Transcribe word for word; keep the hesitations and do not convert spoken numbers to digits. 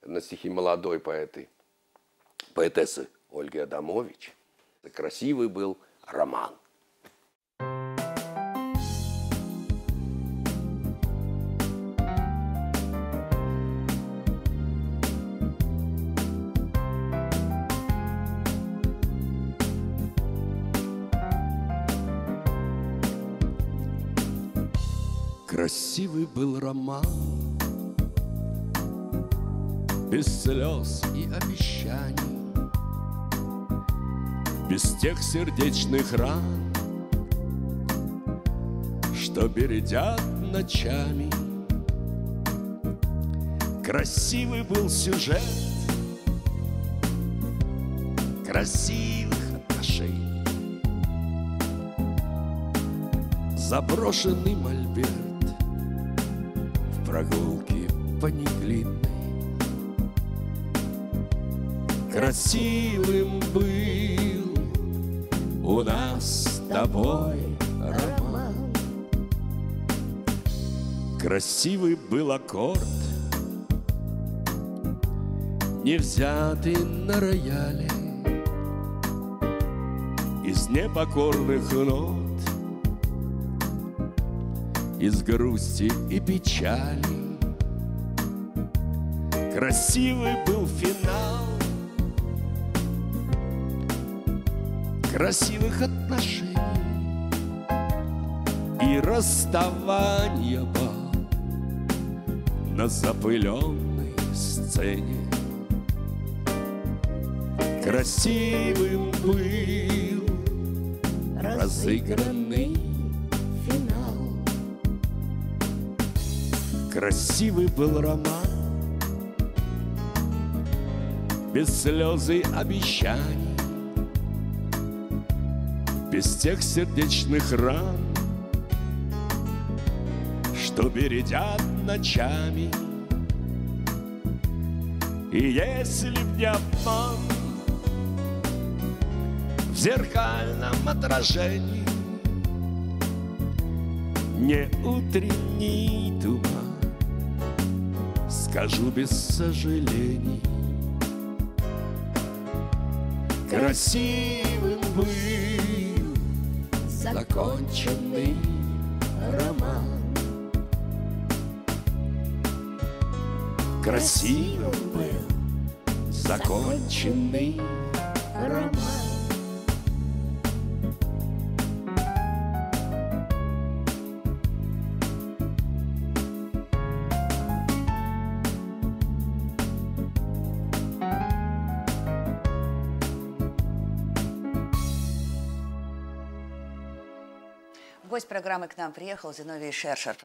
на стихи молодой поэты, поэтессы Ольги Адамович. Красивый был роман. Красивый был роман, без слез и обещаний, без тех сердечных ран, что бередят ночами. Красивый был сюжет красивых отношений, заброшенный мольберт в прогулке по Неглинной. Красивым был у нас с тобой роман. Красивый был аккорд, не взятый на рояле, из непокорных нот, из грусти и печали. Красивый был финал красивых отношений и расставание бал на запыленной сцене. Красивым был разыгранный финал. Красивый был роман, без слез и обещаний, без тех сердечных ран, что бередят ночами. И если б не обман в зеркальном отражении, не утренний туман, скажу без сожалений, красивым был законченный роман. Красивым был законченный роман. В гость программы к нам приехал Зиновий Шершер.